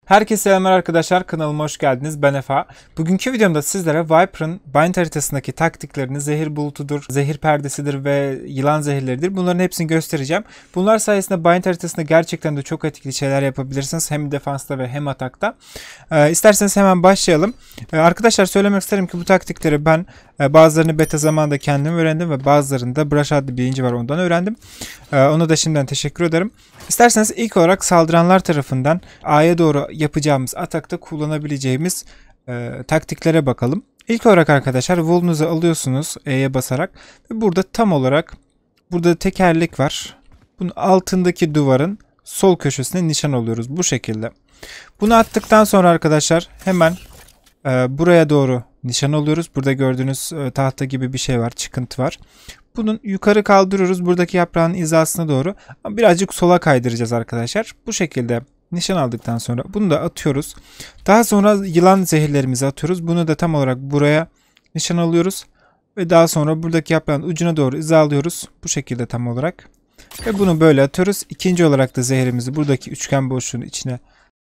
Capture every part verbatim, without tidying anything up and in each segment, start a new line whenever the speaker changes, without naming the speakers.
Herkese selamlar arkadaşlar, kanalıma hoş geldiniz. Ben Efa. Bugünkü videomda sizlere Viper'ın Bind haritasındaki taktiklerini, zehir bulutudur, zehir perdesidir ve yılan zehirleridir. Bunların hepsini göstereceğim. Bunlar sayesinde Bind haritasında gerçekten de çok etkili şeyler yapabilirsiniz. Hem defansta ve hem atakta. Ee, isterseniz hemen başlayalım. Ee, arkadaşlar söylemek isterim ki bu taktikleri ben e, bazılarını beta zamanında kendim öğrendim ve bazılarını da Brush adlı bir yayıncı var, ondan öğrendim. Ee, ona da şimdiden teşekkür ederim. İsterseniz ilk olarak saldıranlar tarafından A'ya doğru yapacağımız atakta kullanabileceğimiz e, taktiklere bakalım. İlk olarak arkadaşlar Wool'unuzu alıyorsunuz E'ye basarak ve burada tam olarak burada tekerlek var. Bunun altındaki duvarın sol köşesine nişan alıyoruz bu şekilde. Bunu attıktan sonra arkadaşlar hemen e, buraya doğru nişan alıyoruz. Burada gördüğünüz e, tahta gibi bir şey var, çıkıntı var. Bunun yukarı kaldırıyoruz buradaki yaprağın hizasına doğru. Birazcık sola kaydıracağız arkadaşlar. Bu şekilde nişan aldıktan sonra bunu da atıyoruz. Daha sonra yılan zehirlerimizi atıyoruz. Bunu da tam olarak buraya nişan alıyoruz. Ve daha sonra buradaki yaprağın ucuna doğru hizalıyoruz. Bu şekilde tam olarak. Ve bunu böyle atıyoruz. İkinci olarak da zehirimizi buradaki üçgen boşluğun içine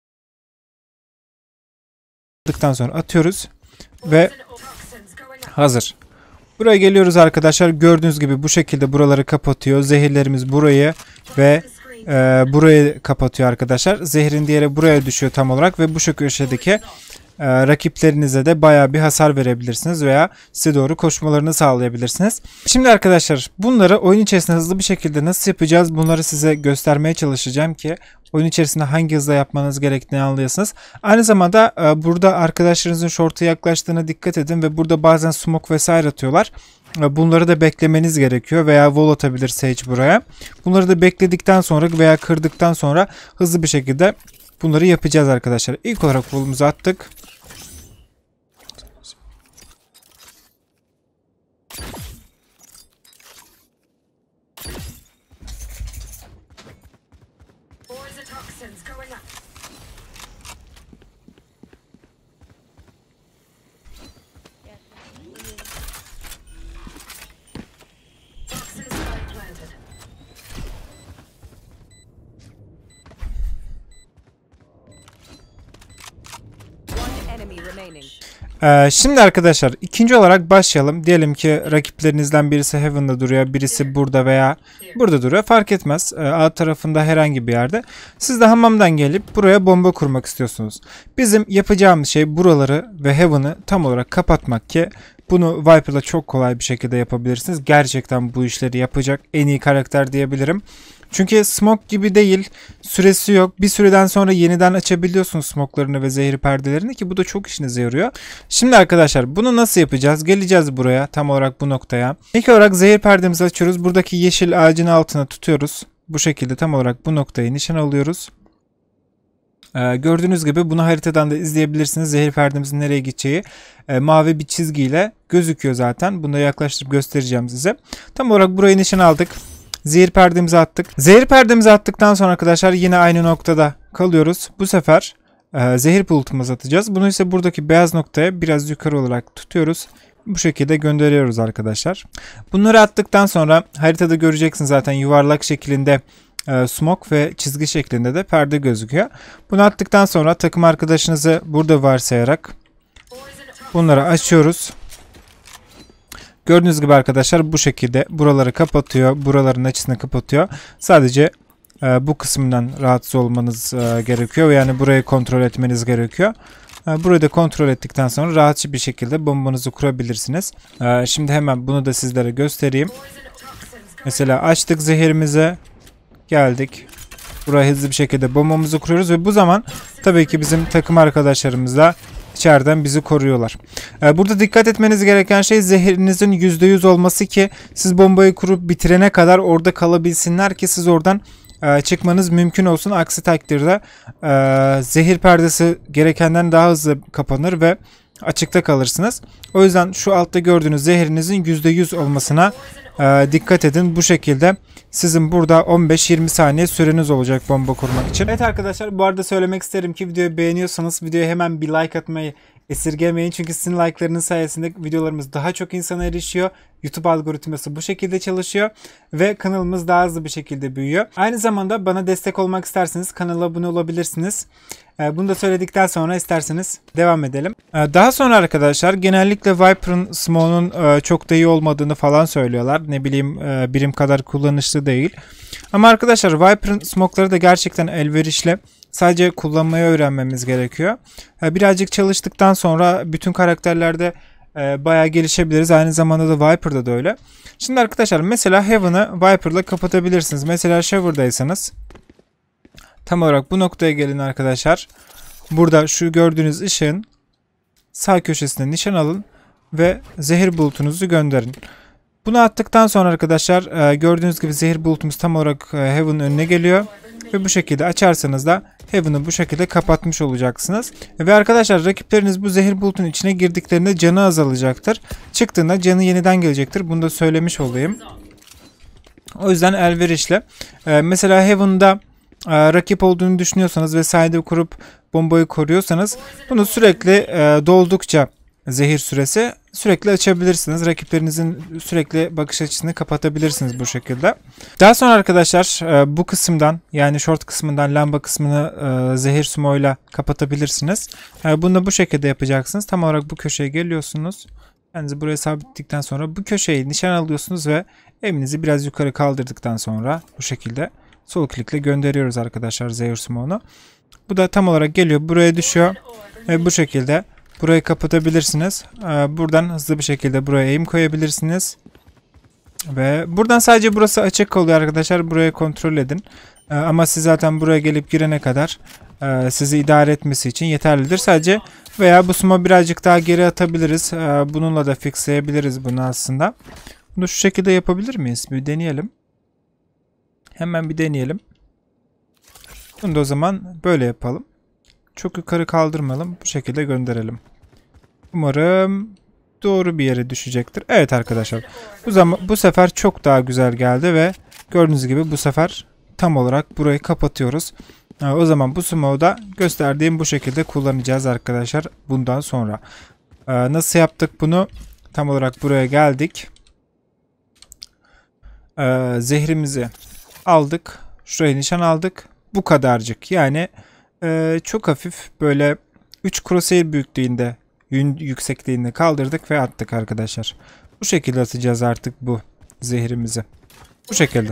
attıktan sonra atıyoruz. Ve hazır. Buraya geliyoruz arkadaşlar. Gördüğünüz gibi bu şekilde buraları kapatıyor. Zehirlerimiz burayı ve e, burayı kapatıyor arkadaşlar. Zehrin diğeri buraya düşüyor tam olarak ve bu şu köşedeki e, rakiplerinize de bayağı bir hasar verebilirsiniz veya size doğru koşmalarını sağlayabilirsiniz. Şimdi arkadaşlar bunları oyun içerisinde hızlı bir şekilde nasıl yapacağız? Bunları size göstermeye çalışacağım ki oyun içerisinde hangi hızla yapmanız gerektiğini anlayasınız. Aynı zamanda e, burada arkadaşlarınızın short'a yaklaştığına dikkat edin ve burada bazen smoke vesaire atıyorlar. E, bunları da beklemeniz gerekiyor veya wall atabilir Sage buraya. Bunları da bekledikten sonra veya kırdıktan sonra hızlı bir şekilde bunları yapacağız arkadaşlar. İlk olarak wall'umuzu attık. Ee, şimdi arkadaşlar ikinci olarak başlayalım. Diyelim ki rakiplerinizden birisi Heaven'da duruyor, birisi burada veya burada duruyor. Fark etmez. Ee, A tarafında herhangi bir yerde. Siz de hamamdan gelip buraya bomba kurmak istiyorsunuz. Bizim yapacağımız şey buraları ve Heaven'ı tam olarak kapatmak ki bunu Viper'la çok kolay bir şekilde yapabilirsiniz. Gerçekten bu işleri yapacak en iyi karakter diyebilirim. Çünkü smoke gibi değil, süresi yok. Bir süreden sonra yeniden açabiliyorsunuz smoke'larını ve zehir perdelerini ki bu da çok işinize yarıyor. Şimdi arkadaşlar bunu nasıl yapacağız? Geleceğiz buraya, tam olarak bu noktaya. İlk olarak zehir perdemizi açıyoruz. Buradaki yeşil ağacın altına tutuyoruz. Bu şekilde tam olarak bu noktayı nişan alıyoruz. Ee, gördüğünüz gibi bunu haritadan da izleyebilirsiniz. Zehir perdemizin nereye gideceği e, mavi bir çizgiyle gözüküyor zaten. Bunu da yaklaştırıp göstereceğim size. Tam olarak burayı nişan aldık. Zehir perdemizi attık. Zehir perdemizi attıktan sonra arkadaşlar yine aynı noktada kalıyoruz. Bu sefer e, zehir bulutumuzu atacağız. Bunu ise buradaki beyaz noktaya biraz yukarı olarak tutuyoruz. Bu şekilde gönderiyoruz arkadaşlar. Bunları attıktan sonra haritada göreceksiniz zaten yuvarlak şeklinde e, smoke ve çizgi şeklinde de perde gözüküyor. Bunu attıktan sonra takım arkadaşınızı burada varsayarak bunları açıyoruz. Gördüğünüz gibi arkadaşlar bu şekilde buraları kapatıyor. Buraların açısını kapatıyor. Sadece e, bu kısımdan rahatsız olmanız e, gerekiyor. Yani burayı kontrol etmeniz gerekiyor. E, burayı da kontrol ettikten sonra rahatça bir şekilde bombanızı kurabilirsiniz. E, şimdi hemen bunu da sizlere göstereyim. Mesela açtık zehirimize. Geldik. Buraya hızlı bir şekilde bombamızı kuruyoruz ve bu zaman tabii ki bizim takım arkadaşlarımızla İçeriden bizi koruyorlar. Ee, burada dikkat etmeniz gereken şey zehirinizin yüzde yüz olması ki siz bombayı kurup bitirene kadar orada kalabilsinler ki siz oradan e, çıkmanız mümkün olsun. Aksi takdirde e, zehir perdesi gerekenden daha hızlı kapanır ve açıkta kalırsınız. O yüzden şu altta gördüğünüz zehirinizin yüzde yüz olmasına e, dikkat edin. Bu şekilde sizin burada on beş yirmi saniye süreniz olacak bomba kurmak için. Evet arkadaşlar, bu arada söylemek isterim ki videoyu beğeniyorsanız videoya hemen bir like atmayı esirgemeyin. Çünkü sizin like'larınız sayesinde videolarımız daha çok insana erişiyor. YouTube algoritması bu şekilde çalışıyor ve kanalımız daha hızlı bir şekilde büyüyor. Aynı zamanda bana destek olmak isterseniz kanala abone olabilirsiniz. E, bunu da söyledikten sonra isterseniz devam edelim. E, daha sonra arkadaşlar genellikle Viper'ın smoke'un e, çok da iyi olmadığını falan söylüyorlar. Ne bileyim e, birim kadar kullanışlı değil. Ama arkadaşlar Viper'ın smoke'ları da gerçekten elverişli. Sadece kullanmayı öğrenmemiz gerekiyor. E, birazcık çalıştıktan sonra bütün karakterlerde e, bayağı gelişebiliriz. Aynı zamanda da Viper'da da öyle. Şimdi arkadaşlar mesela Heaven'ı Viper'la kapatabilirsiniz. Mesela Shower'daysanız tam olarak bu noktaya gelin arkadaşlar. Burada şu gördüğünüz ışığın sağ köşesine nişan alın ve zehir bulutunuzu gönderin. Bunu attıktan sonra arkadaşlar gördüğünüz gibi zehir bulutumuz tam olarak Heaven'ın önüne geliyor. Ve bu şekilde açarsanız da Heaven'ı bu şekilde kapatmış olacaksınız. Ve arkadaşlar rakipleriniz bu zehir bulutun içine girdiklerinde canı azalacaktır. Çıktığında canı yeniden gelecektir. Bunu da söylemiş olayım. O yüzden elverişli. Mesela Heaven'da rakip olduğunu düşünüyorsanız ve side kurup bombayı koruyorsanız bunu sürekli e, doldukça zehir süresi sürekli açabilirsiniz. Rakiplerinizin sürekli bakış açısını kapatabilirsiniz bu şekilde. Daha sonra arkadaşlar e, bu kısımdan yani short kısmından lamba kısmını e, zehir sumoyla kapatabilirsiniz. E, bunu da bu şekilde yapacaksınız. Tam olarak bu köşeye geliyorsunuz. Kendinizi buraya sabitledikten sonra bu köşeyi nişan alıyorsunuz ve elinizi biraz yukarı kaldırdıktan sonra bu şekilde sol klikle gönderiyoruz arkadaşlar zehir sumo'nu. Bu da tam olarak geliyor. Buraya düşüyor. Ve bu şekilde burayı kapatabilirsiniz. Buradan hızlı bir şekilde buraya aim koyabilirsiniz. Ve buradan sadece burası açık kalıyor arkadaşlar. Burayı kontrol edin. Ama siz zaten buraya gelip girene kadar sizi idare etmesi için yeterlidir. Sadece veya bu sumo birazcık daha geri atabiliriz. Bununla da fixleyebiliriz bunu aslında. Bunu şu şekilde yapabilir miyiz? Bir deneyelim. Hemen bir deneyelim. Bunu da o zaman böyle yapalım. Çok yukarı kaldırmayalım. Bu şekilde gönderelim. Umarım doğru bir yere düşecektir. Evet arkadaşlar. Bu zaman bu sefer çok daha güzel geldi ve gördüğünüz gibi bu sefer tam olarak burayı kapatıyoruz. O zaman bu smoke'u da gösterdiğim bu şekilde kullanacağız arkadaşlar bundan sonra. Nasıl yaptık bunu? Tam olarak buraya geldik. Zehrimizi aldık. Şuraya nişan aldık. Bu kadarcık. Yani e, çok hafif böyle üç crosshair büyüklüğünde, yüksekliğinde kaldırdık ve attık arkadaşlar. Bu şekilde atacağız artık bu zehrimizi. Bu şekilde.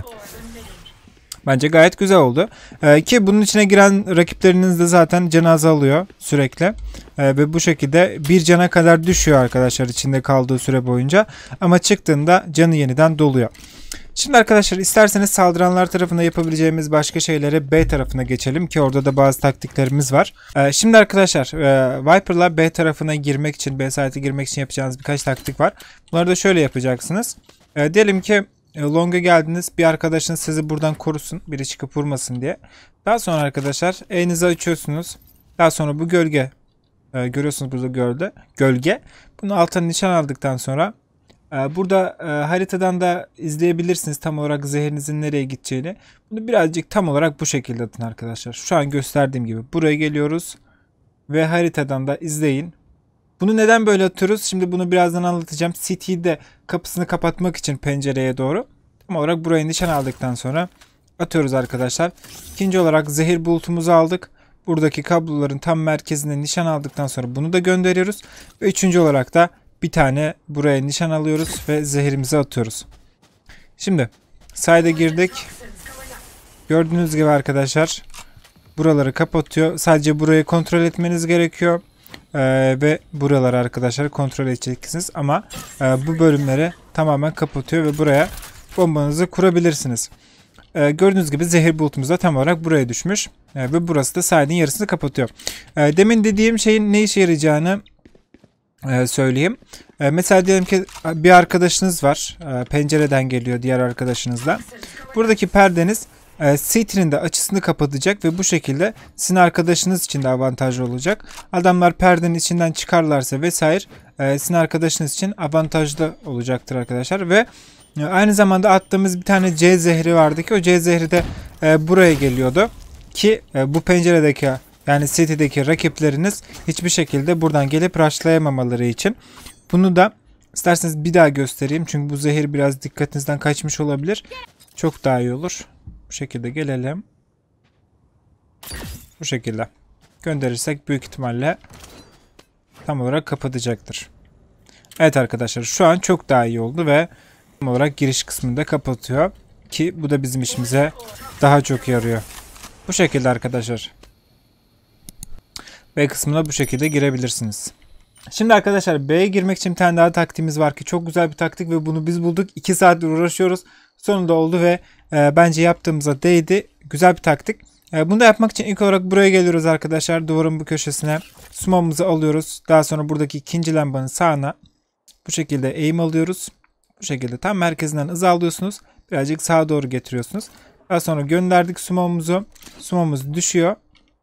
Bence gayet güzel oldu. E, ki bunun içine giren rakipleriniz de zaten canı azalıyor sürekli. E, ve bu şekilde bir cana kadar düşüyor arkadaşlar içinde kaldığı süre boyunca. Ama çıktığında canı yeniden doluyor. Şimdi arkadaşlar isterseniz saldıranlar tarafında yapabileceğimiz başka şeylere B tarafına geçelim ki orada da bazı taktiklerimiz var. Ee, şimdi arkadaşlar e, Viper'la B tarafına girmek için, B site'e girmek için yapacağınız birkaç taktik var. Bunları da şöyle yapacaksınız. E, diyelim ki e, Long'a geldiniz, bir arkadaşınız sizi buradan korusun, biri çıkıp vurmasın diye. Daha sonra arkadaşlar elinizi açıyorsunuz. Daha sonra bu gölge, e, görüyorsunuz burada gölge, gölge. Bunu altına nişan aldıktan sonra burada e, haritadan da izleyebilirsiniz tam olarak zehrinizin nereye gideceğini. Bunu birazcık tam olarak bu şekilde atın arkadaşlar. Şu an gösterdiğim gibi. Buraya geliyoruz. Ve haritadan da izleyin. Bunu neden böyle atıyoruz? Şimdi bunu birazdan anlatacağım. C T'de kapısını kapatmak için pencereye doğru. Tam olarak buraya nişan aldıktan sonra atıyoruz arkadaşlar. İkinci olarak zehir bulutumuzu aldık. Buradaki kabloların tam merkezine nişan aldıktan sonra bunu da gönderiyoruz. Ve üçüncü olarak da bir tane buraya nişan alıyoruz ve zehirimizi atıyoruz. Şimdi side'e girdik. Gördüğünüz gibi arkadaşlar buraları kapatıyor. Sadece burayı kontrol etmeniz gerekiyor. Ee, ve buraları arkadaşlar kontrol edeceksiniz. Ama e, bu bölümleri tamamen kapatıyor ve buraya bombanızı kurabilirsiniz. Ee, gördüğünüz gibi zehir bulutumuz da tam olarak buraya düşmüş. Ee, ve burası da side'in yarısını kapatıyor. Ee, demin dediğim şeyin ne işe yarayacağını Ee, söyleyeyim. Ee, mesela diyelim ki bir arkadaşınız var. Ee, pencereden geliyor diğer arkadaşınızla. Buradaki perdeniz e, C-T'nin de açısını kapatacak ve bu şekilde sizin arkadaşınız için de avantajlı olacak. Adamlar perdenin içinden çıkarlarsa vesaire e, sizin arkadaşınız için avantajlı olacaktır arkadaşlar. Ve e, aynı zamanda attığımız bir tane C zehri vardı ki o C zehri de e, buraya geliyordu. Ki e, bu penceredeki yani City'deki rakipleriniz hiçbir şekilde buradan gelip rushlayamamaları için. Bunu da isterseniz bir daha göstereyim. Çünkü bu zehir biraz dikkatinizden kaçmış olabilir. Çok daha iyi olur. Bu şekilde gelelim. Bu şekilde. gönderirsek büyük ihtimalle tam olarak kapatacaktır. Evet arkadaşlar, şu an çok daha iyi oldu ve tam olarak giriş kısmını da kapatıyor. Ki bu da bizim işimize daha çok yarıyor. Bu şekilde arkadaşlar. B kısmına bu şekilde girebilirsiniz. Şimdi arkadaşlar B'ye girmek için bir tane daha taktiğimiz var ki çok güzel bir taktik ve bunu biz bulduk. iki saattir uğraşıyoruz. Sonunda oldu ve e, bence yaptığımıza değdi. Güzel bir taktik. E, bunu da yapmak için ilk olarak buraya geliyoruz arkadaşlar. Duvarın bu köşesine sumamızı alıyoruz. Daha sonra buradaki ikinci lambanın sağına bu şekilde eğim alıyoruz. Bu şekilde tam merkezinden hız alıyorsunuz. Birazcık sağa doğru getiriyorsunuz. Daha sonra gönderdik sumamızı. Sumamız düşüyor.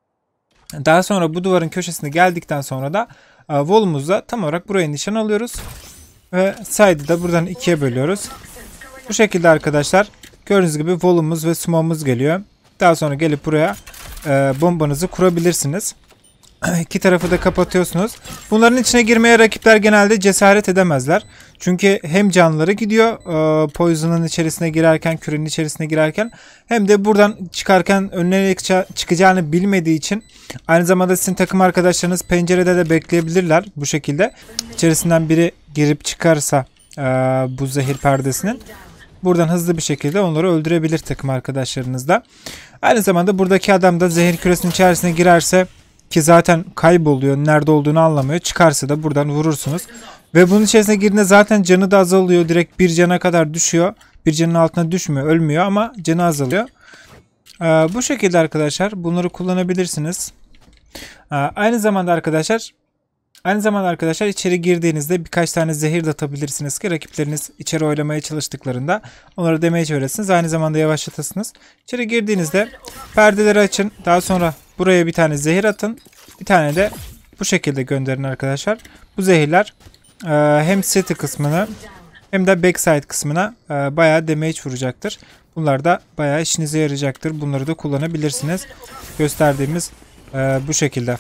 Daha sonra bu duvarın köşesine geldikten sonra da volumuzla tam olarak buraya nişan alıyoruz. Ve side'ı da buradan ikiye bölüyoruz. Bu şekilde arkadaşlar gördüğünüz gibi volumuz ve sumamız geliyor. Daha sonra gelip buraya e, bombanızı kurabilirsiniz. İki tarafı da kapatıyorsunuz. Bunların içine girmeye rakipler genelde cesaret edemezler. Çünkü hem canları gidiyor e, Poison'ın içerisine girerken, kürenin içerisine girerken, hem de buradan çıkarken önüne çıkacağını bilmediği için aynı zamanda sizin takım arkadaşlarınız pencerede de bekleyebilirler bu şekilde. İçerisinden biri girip çıkarsa e, bu zehir perdesinin, buradan hızlı bir şekilde onları öldürebilir takım arkadaşlarınız da. Aynı zamanda buradaki adam da zehir küresinin içerisine girerse, ki zaten kayboluyor, nerede olduğunu anlamıyor. Çıkarsa da buradan vurursunuz. Ve bunun içerisine girdiğinde zaten canı da azalıyor. Direkt bir cana kadar düşüyor. Bir canın altına düşmüyor, ölmüyor ama canı azalıyor. Ee, bu şekilde arkadaşlar bunları kullanabilirsiniz. Ee, aynı zamanda arkadaşlar Aynı zamanda arkadaşlar içeri girdiğinizde birkaç tane zehir de atabilirsiniz ki rakipleriniz içeri oylamaya çalıştıklarında onları damage öğretsiniz. Aynı zamanda yavaşlatasınız. İçeri girdiğinizde perdeleri açın. Daha sonra buraya bir tane zehir atın. Bir tane de bu şekilde gönderin arkadaşlar. Bu zehirler e, hem city kısmını hem de backside kısmına e, bayağı damage vuracaktır. Bunlar da bayağı işinize yarayacaktır. Bunları da kullanabilirsiniz. Gösterdiğimiz e, bu şekilde.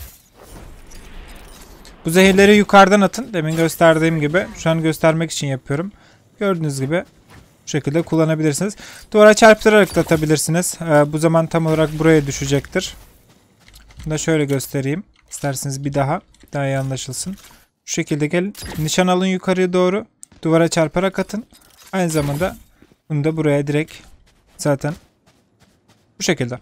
Bu zehirleri yukarıdan atın. Demin gösterdiğim gibi. Şu an göstermek için yapıyorum. Gördüğünüz gibi bu şekilde kullanabilirsiniz. Duvara çarptırarak da atabilirsiniz. Ee, bu zaman tam olarak buraya düşecektir. Bunu da şöyle göstereyim. İsterseniz bir daha. Daha iyi anlaşılsın. Bu şekilde gelin. Nişan alın yukarıya doğru. Duvara çarparak atın. Aynı zamanda bunu da buraya direkt zaten bu şekilde.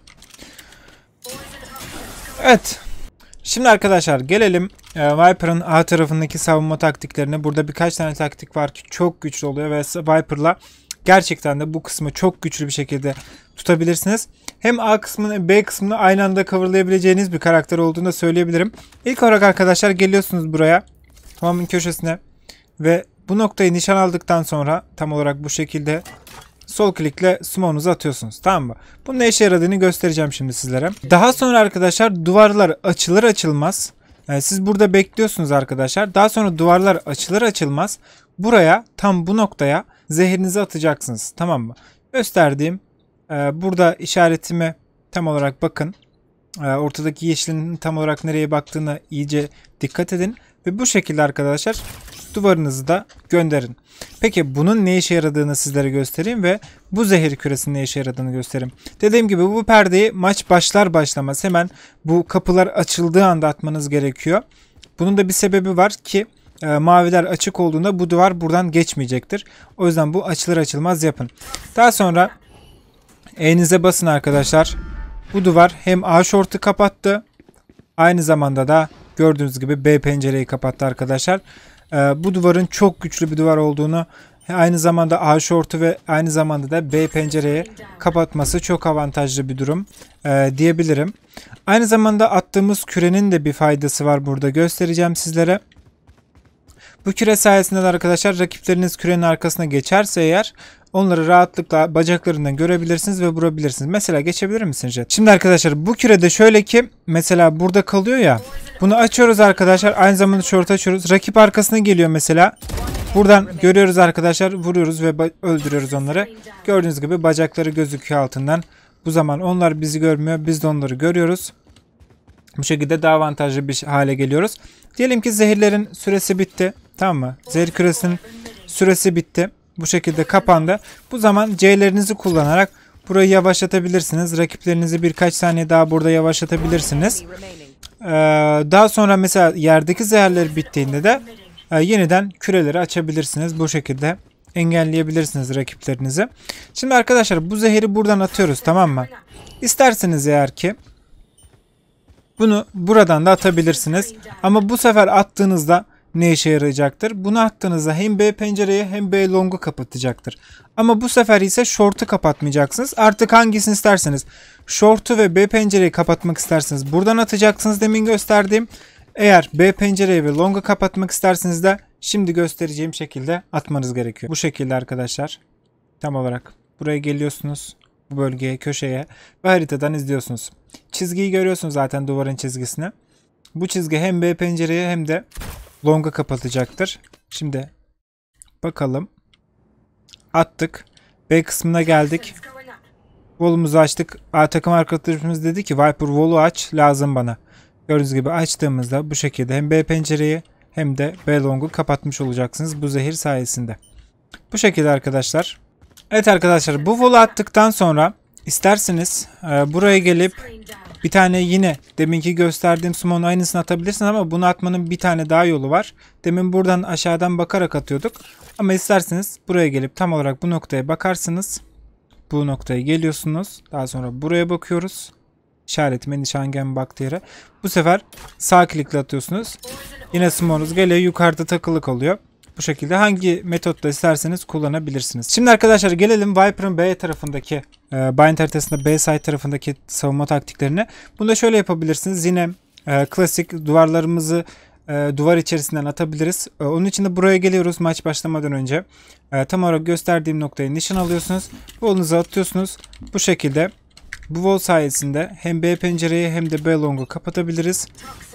Evet. Şimdi arkadaşlar gelelim e, Viper'ın A tarafındaki savunma taktiklerine. Burada birkaç tane taktik var ki çok güçlü oluyor ve Viper'la gerçekten de bu kısmı çok güçlü bir şekilde tutabilirsiniz. Hem A kısmını B kısmını aynı anda coverlayabileceğiniz bir karakter olduğunu da söyleyebilirim. İlk olarak arkadaşlar geliyorsunuz buraya, tamamın köşesine ve bu noktayı nişan aldıktan sonra tam olarak bu şekilde sol klikle summonunuzu atıyorsunuz. Tamam mı? Bunun ne işe yaradığını göstereceğim şimdi sizlere. Daha sonra arkadaşlar duvarlar açılır açılmaz. Yani siz burada bekliyorsunuz arkadaşlar. Daha sonra duvarlar açılır açılmaz. Buraya, tam bu noktaya zehirinizi atacaksınız. Tamam mı? Gösterdiğim e, burada işaretime tam olarak bakın. E, ortadaki yeşilin tam olarak nereye baktığına iyice dikkat edin. Ve bu şekilde arkadaşlar duvarınızı da gönderin. Peki bunun ne işe yaradığını sizlere göstereyim ve bu zehir küresinin ne işe yaradığını göstereyim. Dediğim gibi bu perdeyi maç başlar başlamaz hemen bu kapılar açıldığı anda atmanız gerekiyor. Bunun da bir sebebi var ki e, maviler açık olduğunda bu duvar buradan geçmeyecektir. O yüzden bu açılır açılmaz yapın. Daha sonra E'nize basın arkadaşlar. Bu duvar hem A short'u kapattı, aynı zamanda da gördüğünüz gibi B pencereyi kapattı arkadaşlar. Ee, bu duvarın çok güçlü bir duvar olduğunu, aynı zamanda A short'u ve aynı zamanda da B pencereyi kapatması çok avantajlı bir durum e, diyebilirim. Aynı zamanda attığımız kürenin de bir faydası var, burada göstereceğim sizlere. Bu küre sayesinde de arkadaşlar rakipleriniz kürenin arkasına geçerse eğer onları rahatlıkla bacaklarından görebilirsiniz ve vurabilirsiniz. Mesela geçebilir misiniz Jet? Şimdi arkadaşlar bu kürede şöyle ki mesela burada kalıyor ya. Bunu açıyoruz arkadaşlar. Aynı zamanda short açıyoruz. Rakip arkasına geliyor mesela. Buradan görüyoruz arkadaşlar. Vuruyoruz ve öldürüyoruz onları. Gördüğünüz gibi bacakları gözüküyor altından. Bu zaman onlar bizi görmüyor. Biz de onları görüyoruz. Bu şekilde daha avantajlı bir hale geliyoruz. Diyelim ki zehirlerin süresi bitti. Tamam mı? Zehir küresinin süresi bitti. Bu şekilde kapandı. Bu zaman C'lerinizi kullanarak burayı yavaşlatabilirsiniz. Rakiplerinizi birkaç saniye daha burada yavaşlatabilirsiniz. Ee, daha sonra mesela yerdeki zehirler bittiğinde de e, yeniden küreleri açabilirsiniz. Bu şekilde engelleyebilirsiniz rakiplerinizi. Şimdi arkadaşlar bu zehri buradan atıyoruz, tamam mı? İsterseniz eğer ki bunu buradan da atabilirsiniz. Ama bu sefer attığınızda ne işe yarayacaktır? Bunu attığınızda hem B pencereyi hem B long'u kapatacaktır. Ama bu sefer ise short'u kapatmayacaksınız. Artık hangisini isterseniz. Short'u ve B pencereyi kapatmak isterseniz buradan atacaksınız demin gösterdiğim. Eğer B pencereyi ve long'u kapatmak isterseniz de şimdi göstereceğim şekilde atmanız gerekiyor. Bu şekilde arkadaşlar. Tam olarak buraya geliyorsunuz. Bu bölgeye, köşeye ve haritadan izliyorsunuz. Çizgiyi görüyorsunuz zaten, duvarın çizgisini. Bu çizgi hem B pencereyi hem de long'u kapatacaktır. Şimdi bakalım. Attık. B kısmına geldik. Volumuzu açtık. A, takım arkadaşımız dedi ki Viper volu aç, lazım bana. Gördüğünüz gibi açtığımızda bu şekilde hem B pencereyi hem de B long'u kapatmış olacaksınız bu zehir sayesinde. Bu şekilde arkadaşlar. Evet arkadaşlar, bu volu attıktan sonra isterseniz e, buraya gelip bir tane yine deminki gösterdiğim summon'un aynısını atabilirsiniz ama bunu atmanın bir tane daha yolu var. Demin buradan aşağıdan bakarak atıyorduk. Ama isterseniz buraya gelip tam olarak bu noktaya bakarsınız. Bu noktaya geliyorsunuz. Daha sonra buraya bakıyoruz. İşaretime nişangem baktığı yere. Bu sefer sağ klikle atıyorsunuz. Yine summon'unuz geliyor, yukarıda takılı kalıyor. Bu şekilde hangi metotla isterseniz kullanabilirsiniz. Şimdi arkadaşlar gelelim Viper'ın B tarafındaki, e, Bind haritasında B side tarafındaki savunma taktiklerine. Bunu da şöyle yapabilirsiniz. Yine e, klasik duvarlarımızı e, duvar içerisinden atabiliriz. E, onun için de buraya geliyoruz maç başlamadan önce. E, tam olarak gösterdiğim noktaya nişan alıyorsunuz. Wall'unuzu atıyorsunuz. Bu şekilde bu wall sayesinde hem B pencereyi hem de B long'u kapatabiliriz.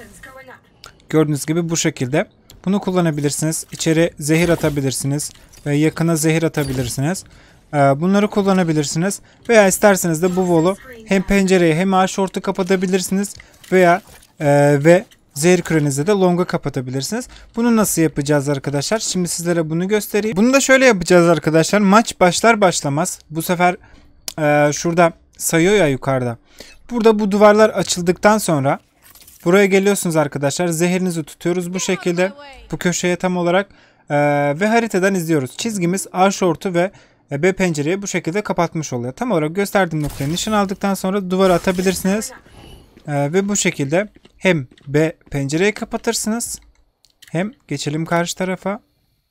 Gördüğünüz gibi bu şekilde. Bunu kullanabilirsiniz. İçeri zehir atabilirsiniz. Ve yakına zehir atabilirsiniz. Bunları kullanabilirsiniz. Veya isterseniz de bu wall'u hem pencereyi hem A short'u kapatabilirsiniz. Veya e, ve zehir kürenizde de long'u kapatabilirsiniz. Bunu nasıl yapacağız arkadaşlar? Şimdi sizlere bunu göstereyim. Bunu da şöyle yapacağız arkadaşlar. Maç başlar başlamaz. Bu sefer e, şurada sayıyor ya yukarıda. Burada bu duvarlar açıldıktan sonra buraya geliyorsunuz arkadaşlar. Zehirinizi tutuyoruz bu şekilde. Bu köşeye tam olarak. Ee, ve haritadan izliyoruz. Çizgimiz A short'u ve B pencereyi bu şekilde kapatmış oluyor. Tam olarak gösterdiğim noktaya nişan aldıktan sonra duvara atabilirsiniz. Ee, ve bu şekilde hem B pencereyi kapatırsınız. Hem geçelim karşı tarafa.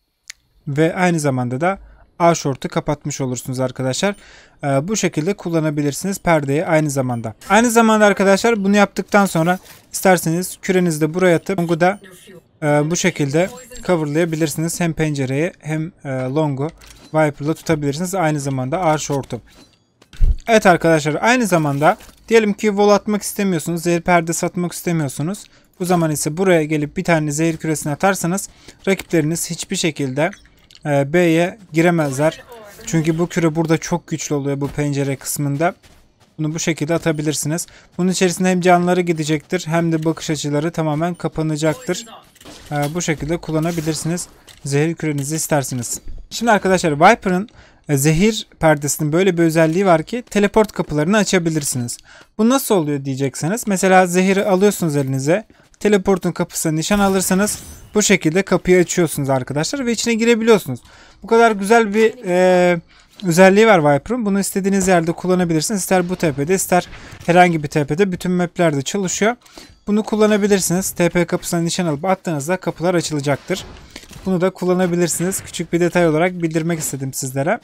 Ve aynı zamanda da A short'u kapatmış olursunuz arkadaşlar. Ee, bu şekilde kullanabilirsiniz perdeyi aynı zamanda. Aynı zamanda arkadaşlar bunu yaptıktan sonra isterseniz kürenizi de buraya atıp long'u da e, bu şekilde coverlayabilirsiniz. Hem pencereyi hem e, long'u Viper'la tutabilirsiniz. Aynı zamanda A short'u. Evet arkadaşlar, aynı zamanda diyelim ki wall atmak istemiyorsunuz. Zehir perdesi atmak istemiyorsunuz. Bu zaman ise buraya gelip bir tane zehir küresini atarsanız rakipleriniz hiçbir şekilde B'ye giremezler. Çünkü bu küre burada çok güçlü oluyor bu pencere kısmında. Bunu bu şekilde atabilirsiniz. Bunun içerisinde hem canları gidecektir hem de bakış açıları tamamen kapanacaktır. Bu şekilde kullanabilirsiniz. Zehir kürenizi isterseniz. Şimdi arkadaşlar Viper'ın zehir perdesinin böyle bir özelliği var ki teleport kapılarını açabilirsiniz. Bu nasıl oluyor diyecekseniz. Mesela zehiri alıyorsunuz elinize. Teleportun kapısına nişan alırsanız bu şekilde kapıyı açıyorsunuz arkadaşlar ve içine girebiliyorsunuz. Bu kadar güzel bir e, özelliği var Viper'ın. Bunu istediğiniz yerde kullanabilirsiniz. İster bu tepede ister herhangi bir tepede, bütün maplerde çalışıyor. Bunu kullanabilirsiniz. T P kapısına nişan alıp attığınızda kapılar açılacaktır. Bunu da kullanabilirsiniz. Küçük bir detay olarak bildirmek istedim sizlere.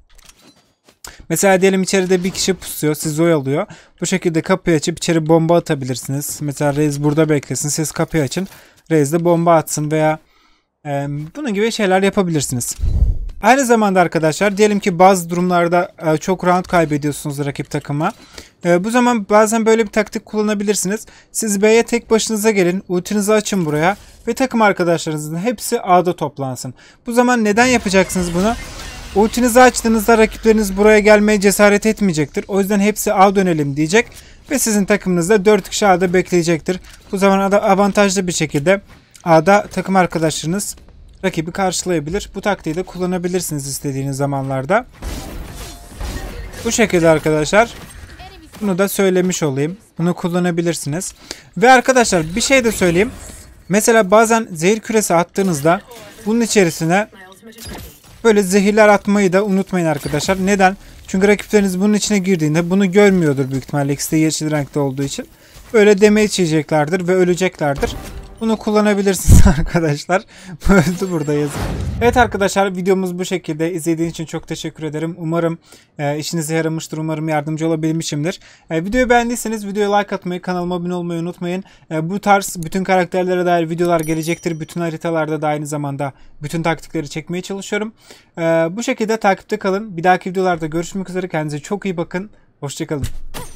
Mesela diyelim içeride bir kişi pusuyor, sizi oyalıyor. Bu şekilde kapıyı açıp içeri bomba atabilirsiniz. Mesela Reis burada beklesin, siz kapıyı açın. Reis de bomba atsın veya e, bunun gibi şeyler yapabilirsiniz. Aynı zamanda arkadaşlar diyelim ki bazı durumlarda e, çok round kaybediyorsunuz rakip takıma. E, bu zaman bazen böyle bir taktik kullanabilirsiniz. Siz B'ye tek başınıza gelin, ultinizi açın buraya ve takım arkadaşlarınızın hepsi A'da toplansın. Bu zaman neden yapacaksınız bunu? Ultinizi açtığınızda rakipleriniz buraya gelmeye cesaret etmeyecektir. O yüzden hepsi A dönelim diyecek ve sizin takımınızda dört kişi A'da bekleyecektir. Bu zaman da avantajlı bir şekilde A'da takım arkadaşlarınız rakibi karşılayabilir. Bu taktiği de kullanabilirsiniz istediğiniz zamanlarda. Bu şekilde arkadaşlar. Bunu da söylemiş olayım. Bunu kullanabilirsiniz. Ve arkadaşlar bir şey de söyleyeyim. Mesela bazen zehir küresi attığınızda bunun içerisine böyle zehirler atmayı da unutmayın arkadaşlar. Neden? Çünkü rakipleriniz bunun içine girdiğinde bunu görmüyordur büyük ihtimalle ikisi de yeşil renkte olduğu için. Böyle damage yiyeceklerdir ve öleceklerdir. Bunu kullanabilirsiniz arkadaşlar. Öldü burada yazık. Evet arkadaşlar, videomuz bu şekilde. İzlediğiniz için çok teşekkür ederim. Umarım e, işinize yaramıştır. Umarım yardımcı olabilmişimdir. E, videoyu beğendiyseniz videoya like atmayı, kanalıma abone olmayı unutmayın. E, bu tarz bütün karakterlere dair videolar gelecektir. Bütün haritalarda da aynı zamanda bütün taktikleri çekmeye çalışıyorum. E, bu şekilde takipte kalın. Bir dahaki videolarda görüşmek üzere. Kendinize çok iyi bakın. Hoşçakalın.